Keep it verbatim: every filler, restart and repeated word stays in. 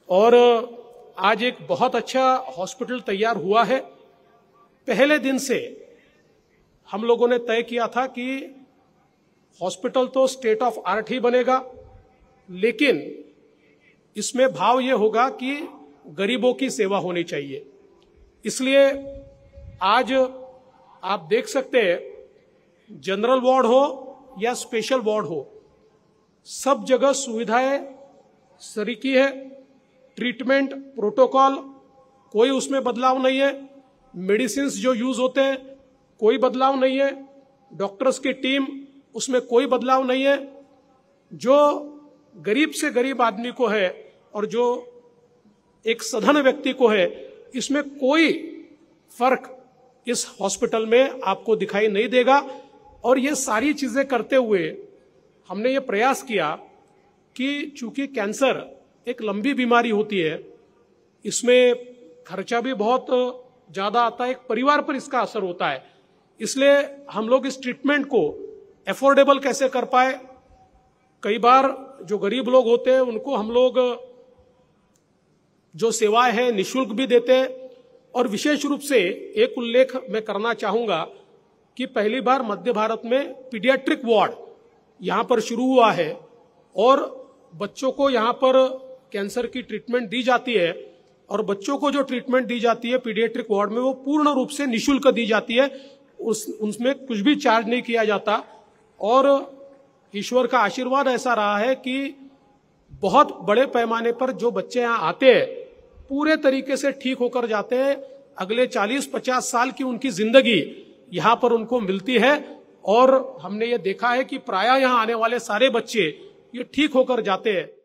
और आज एक बहुत अच्छा हॉस्पिटल तैयार हुआ है। पहले दिन से हम लोगों ने तय किया था कि हॉस्पिटल तो स्टेट ऑफ आर्ट ही बनेगा, लेकिन इसमें भाव ये होगा कि गरीबों की सेवा होनी चाहिए। इसलिए आज आप देख सकते हैं, जनरल वार्ड हो या स्पेशल वार्ड हो, सब जगह सुविधाएं सरीकी है। ट्रीटमेंट प्रोटोकॉल कोई उसमें बदलाव नहीं है। मेडिसिन्स जो यूज होते हैं कोई बदलाव नहीं है। डॉक्टर्स की टीम उसमें कोई बदलाव नहीं है। जो गरीब से गरीब आदमी को है और जो एक सधन व्यक्ति को है, इसमें कोई फर्क इस हॉस्पिटल में आपको दिखाई नहीं देगा। और ये सारी चीजें करते हुए हमने ये प्रयास किया कि चूंकि कैंसर एक लंबी बीमारी होती है, इसमें खर्चा भी बहुत ज्यादा आता है, एक परिवार पर इसका असर होता है। इसलिए हम लोग इस ट्रीटमेंट को एफोर्डेबल कैसे कर पाए। कई बार जो गरीब लोग होते हैं उनको हम लोग जो सेवाएं हैं निःशुल्क भी देते हैं। और विशेष रूप से एक उल्लेख मैं करना चाहूंगा कि पहली बार मध्य भारत में पीडियाट्रिक वार्ड यहां पर शुरू हुआ है और बच्चों को यहां पर कैंसर की ट्रीटमेंट दी जाती है। और बच्चों को जो ट्रीटमेंट दी जाती है पीडियाट्रिक वार्ड में, वो पूर्ण रूप से निःशुल्क दी जाती है। उस उसमें कुछ भी चार्ज नहीं किया जाता। और ईश्वर का आशीर्वाद ऐसा रहा है कि बहुत बड़े पैमाने पर जो बच्चे यहाँ आते हैं पूरे तरीके से ठीक होकर जाते हैं। अगले चालीस पचास साल की उनकी जिंदगी यहाँ पर उनको मिलती है। और हमने ये देखा है कि प्रायः यहाँ आने वाले सारे बच्चे ये ठीक होकर जाते हैं।